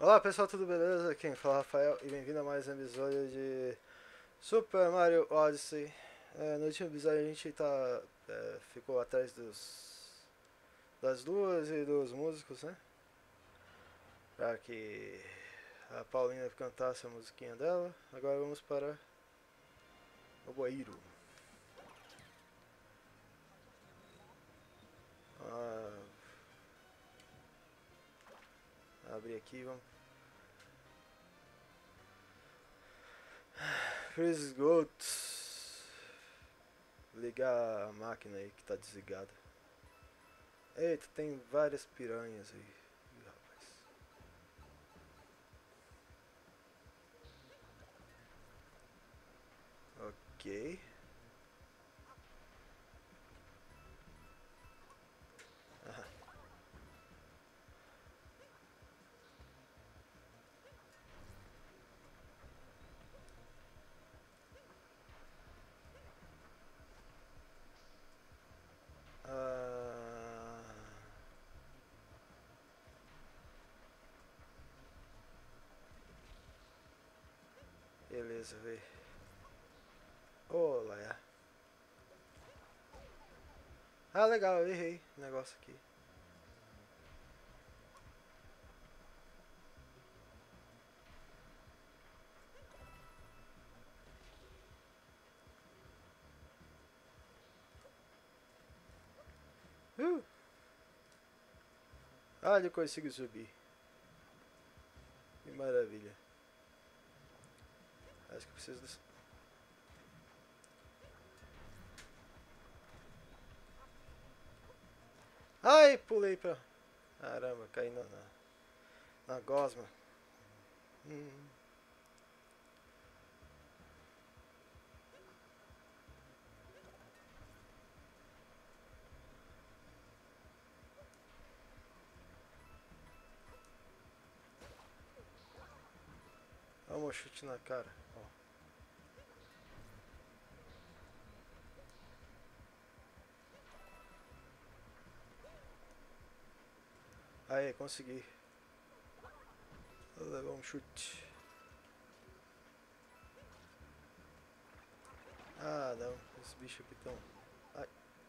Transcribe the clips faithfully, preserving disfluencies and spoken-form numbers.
Olá pessoal, tudo beleza? Quem fala é o Rafael e bem-vindo a mais um episódio de Super Mario Odyssey. É, no último episódio a gente tá, é, ficou atrás dos, das duas e dos músicos, né? Pra que a Paulina cantasse a musiquinha dela. Agora vamos para o Boeiro. Ah, abrir aqui, vamos. Freeze Goat. Ligar a máquina aí que tá desligada. Eita, tem várias piranhas aí. Ih, rapaz. Ok. Ah, beleza, vê. Olá, é. Ah, legal, eu errei o negócio aqui. Uh! Ah, eu consigo subir. Que maravilha. Acho que eu preciso desse... Ai, pulei pra... Caramba, caí na, na, na gosma. Hum. Olha um chute na cara. Ó. Aí, consegui. Vou levar um chute. Ah, não. Esse bicho aqui tão... Ai.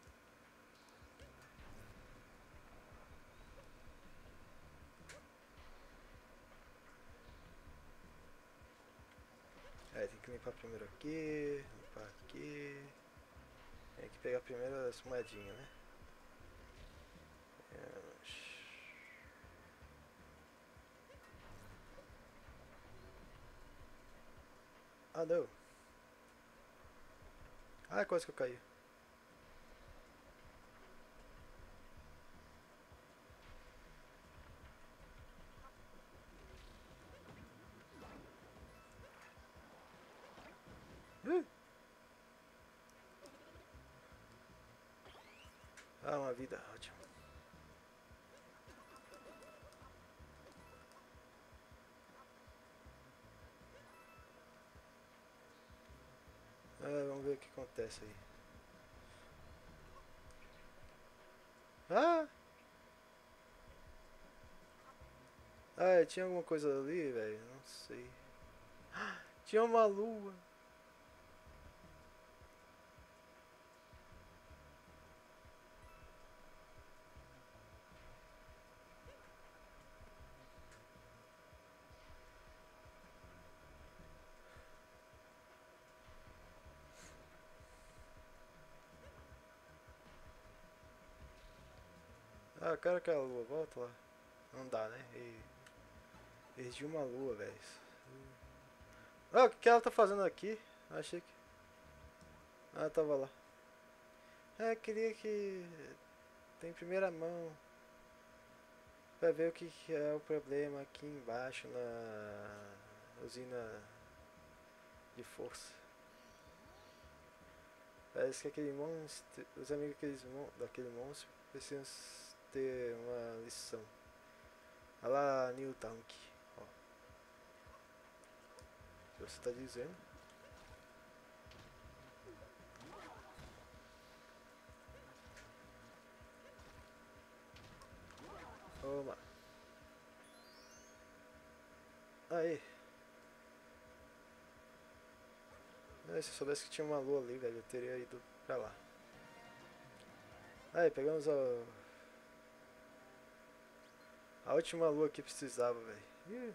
Aí, tem que limpar primeiro aqui. Limpar aqui. Tem que pegar primeiro as moedinhas, né? Ah, não. Ah, quase que eu caí. Uh! Ah, uma vida, ótimo. Ah, vamos ver o que acontece aí. Ah! Ah, tinha alguma coisa ali, velho? Não sei. Tinha uma lua. Ah, eu quero aquela lua. Volta lá. Não dá, né? E... Perdi uma lua, velho. Ah, o que ela tá fazendo aqui? Achei que... Ah, tava lá. Ah, queria que... Tem primeira mão. Pra ver o que que é o problema aqui embaixo na... Usina de força. Parece que aquele monstro... Os amigos daqueles mon... daquele monstro precisam ter uma lição. Olha lá, New Tank. Ó. O que você tá dizendo? Toma. Aí. Se eu soubesse que tinha uma lua ali, velho, eu teria ido pra lá. Aí, pegamos a... A última lua que precisava, velho.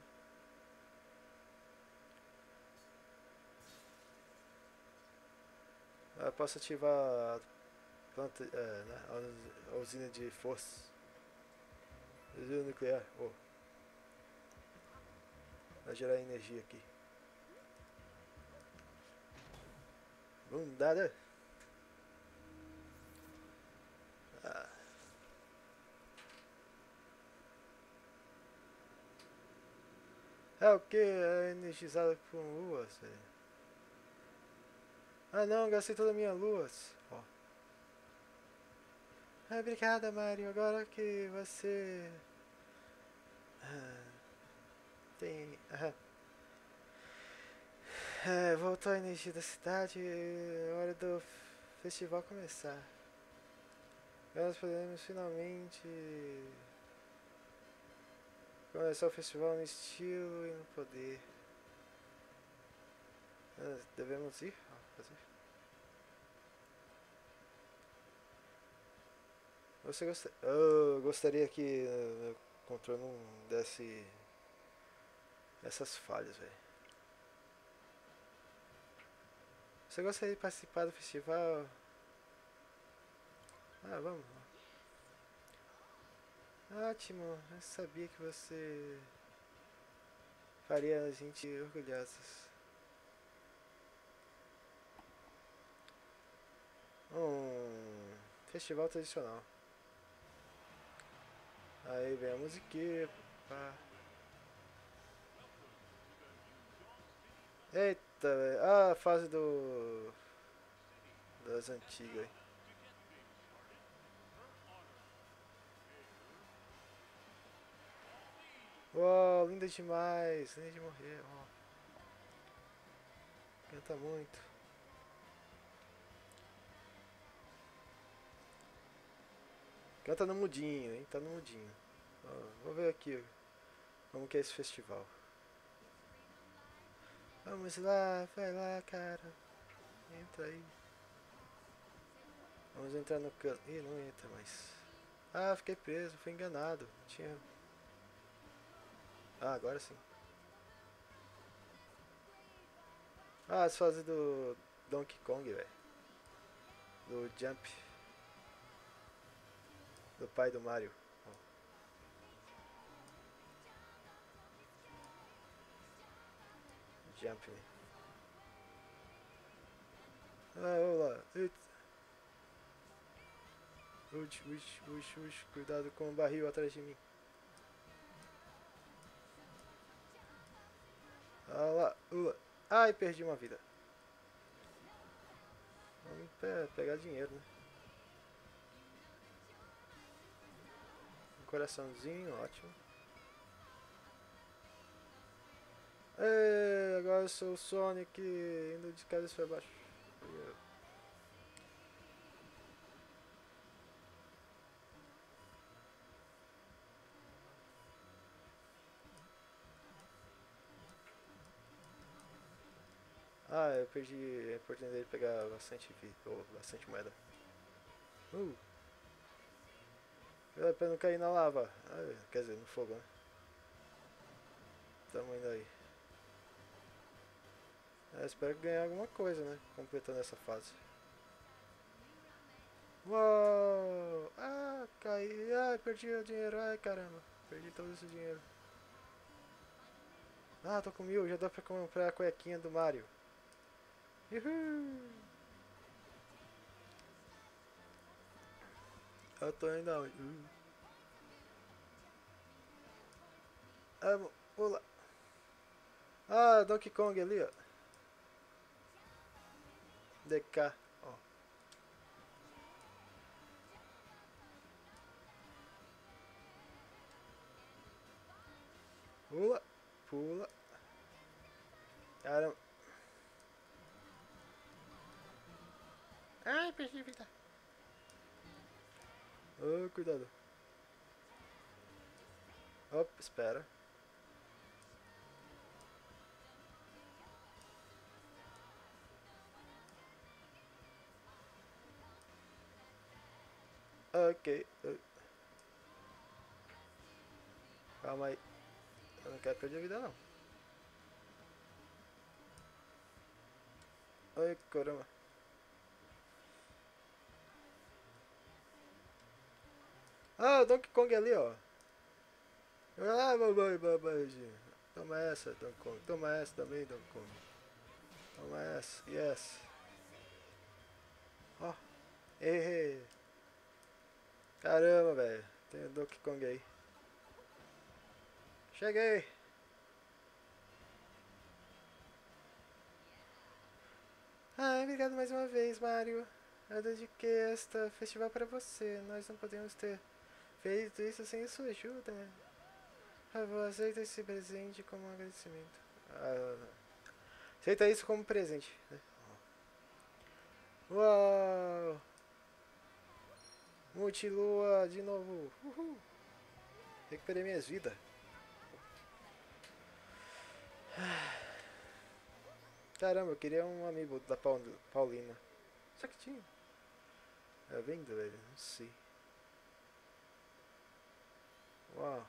Eu posso ativar a planta, é, né, a usina de força. Usina nuclear. Oh. Vai gerar energia aqui. Não dá, né? Ah. É o que? É energizado por luas, velho. Ah não, gastei toda a minha luz. Ó. Ah, obrigada, Mario. Agora que você... Ah, tem... Ah. É, voltou a energia da cidade. É hora do festival começar. Nós podemos finalmente começar o festival no estilo e no poder. Nós devemos ir? Ah, fazer. Você gosta... Eu gostaria que o controle não desse essas falhas, velho. Você gostaria de participar do festival? Ah, vamos. Ótimo, eu sabia que você faria a gente orgulhosos. Um festival tradicional. Aí vem a musiquinha. Pá. Eita, velho. Ah, a fase do... das antigas. Uau, linda demais. Linda de morrer. Oh. Canta muito. Canta no mudinho, hein? Tá no mudinho. Oh, vou ver aqui como que é esse festival. Vamos lá, vai lá, cara. Entra aí. Vamos entrar no canto. Ih, não entra mais. Ah, fiquei preso, fui enganado. Tinha. Ah, agora sim. Ah, as fases do Donkey Kong, velho. Do Jump. Do pai do Mario. Oh. Jump, né? Ah, vamos lá. Ux, ux, ux, ux. Cuidado com o barril atrás de mim. Ah lá. Ula. Ai, perdi uma vida. Vamos pe pegar dinheiro, né? Um coraçãozinho, ótimo. Ei, agora eu sou o Sonic indo de cabeça pra baixo. Ah, eu perdi a oportunidade de pegar bastante vida, ou bastante moeda. Uh! É pra não cair na lava. Ah, quer dizer, no fogo, né? Tamo indo aí. É, espero ganhar alguma coisa, né? Completando essa fase. Uou! Ah, caí. Ah, perdi o dinheiro. Ai, caramba. Perdi todo esse dinheiro. Ah, tô com mil. Já dá pra comprar a cuequinha do Mario. Uhul! Eu tô indo aonde? Uh. Ah, pula. Ah, Donkey Kong ali, ó. D K. Ó. Pula. Pula. Caramba. Ai, perdi vida. Oh, cuidado. Opa, espera. Ok. Calma aí. Eu não quero perder vida não. Ai, caramba. Ah, o Donkey Kong ali, ó. Ah, mamãe, mamãe. Toma essa, Donkey Kong. Toma essa também, Donkey Kong. Toma essa. Yes. Ó. Oh. Errei. Caramba, velho. Tem o Donkey Kong aí. Cheguei. Ah, obrigado mais uma vez, Mario. Eu dediquei esta festival para você. Nós não podemos ter feito isso sem sua ajuda. Por favor, aceita esse presente como um agradecimento. Ah, aceita isso como presente. Uau! Multilua de novo. Uhul. Recuperei minhas vidas. Caramba, eu queria um amiibo da Paulina. Só que tinha. É vendo, velho? Não sei. Uau.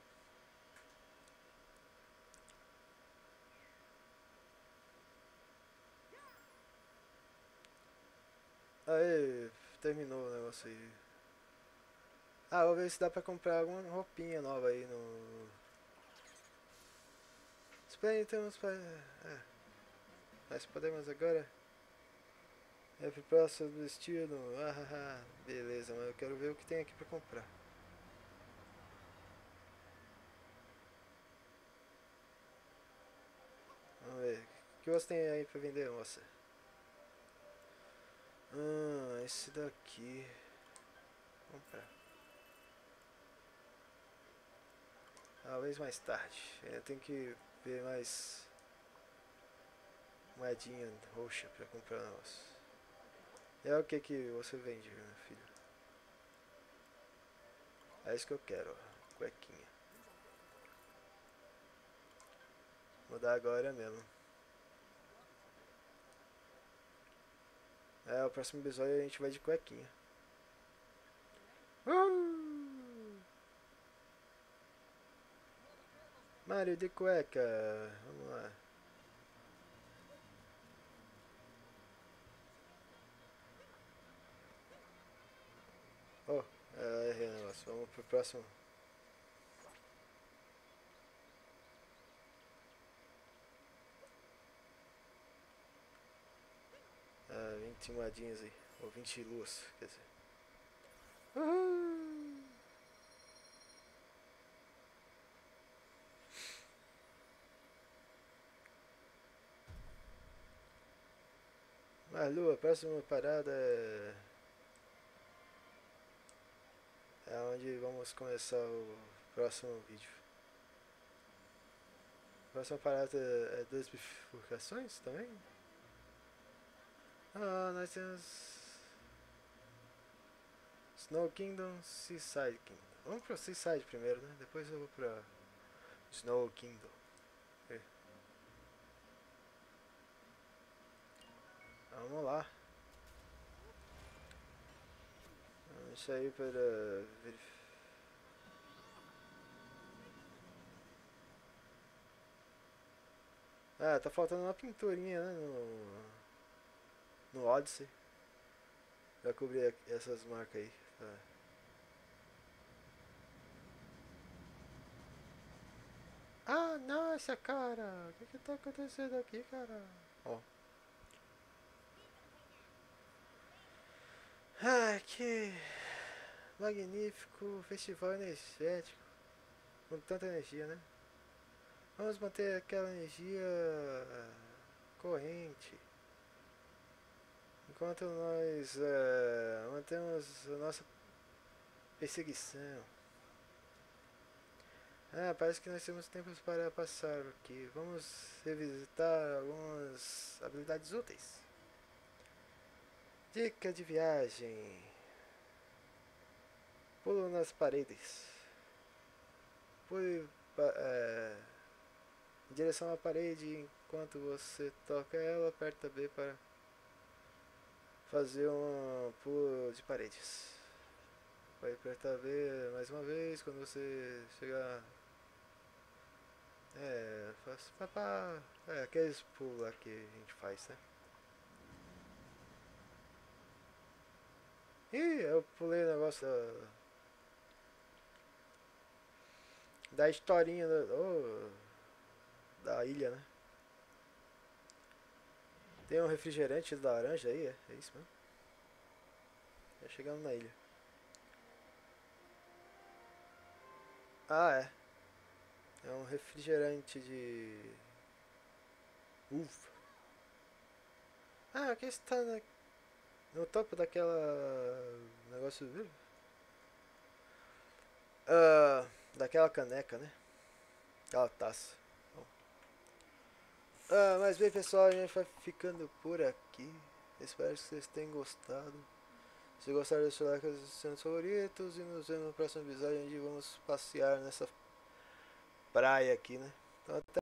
Aê, terminou o negócio aí. Ah, vou ver se dá pra comprar alguma roupinha nova aí no... Espera, temos pra... É. Mas podemos agora... É pro próximo destino. Ah, ah, ah, beleza, mas eu quero ver o que tem aqui pra comprar. Vamos ver. O que você tem aí pra vender, moça? Ah, esse daqui. Vou comprar. Talvez mais tarde. Eu tenho que ver mais moedinha roxa pra comprar um negócio. É o que que você vende, meu filho? É isso que eu quero, ó. Cuequinha. Vou dar agora mesmo. É, o próximo episódio a gente vai de cuequinha. Uh! Mario de cueca. Vamos lá. Oh, é, errei o negócio. Vamos pro próximo. Ah, vinte moedinhas aí. Ou vinte luas, quer dizer. Uhul! Mas Lu, a próxima parada é... É onde vamos começar o próximo vídeo. A próxima parada é duas bifurcações também? Ah, nós temos... Snow Kingdom, Seaside Kingdom. Vamos pro Seaside primeiro, né? Depois eu vou pra Snow Kingdom. É. Vamos lá. Vamos sair para verificar. Ah, tá faltando uma pinturinha, né? No, no Odyssey. Pra cobrir essas marcas aí. Tá. Ah, nossa, cara! O que que tá acontecendo aqui, cara? Ó. Ah, que magnífico festival energético. Com tanta energia, né? Vamos manter aquela energia corrente. Enquanto nós é, mantemos a nossa perseguição. Ah, parece que nós temos tempos para passar aqui. Vamos revisitar algumas habilidades úteis. Dica de viagem. Pulo nas paredes. Pule é, em direção à parede enquanto você toca ela, aperta B para fazer um pulo de paredes. Vai apertar B mais uma vez quando você chegar. É, faz papá. É, aqueles pulos lá que a gente faz, né? Ih, eu pulei o negócio da, da historinha da, oh, da ilha, né? Tem um refrigerante laranja aí, é, é isso mesmo? Já chegamos na ilha. Ah, é. É um refrigerante de uva. Ah, aqui está na- no topo daquela negócio. Ah, daquela caneca, né? Aquela taça. Bom. Ah, mas bem, pessoal, a gente vai ficando por aqui. Espero que vocês tenham gostado. Se gostaram, deixa o like nos seus favoritos. E nos vemos no próximo episódio, onde vamos passear nessa praia aqui, né? Então, até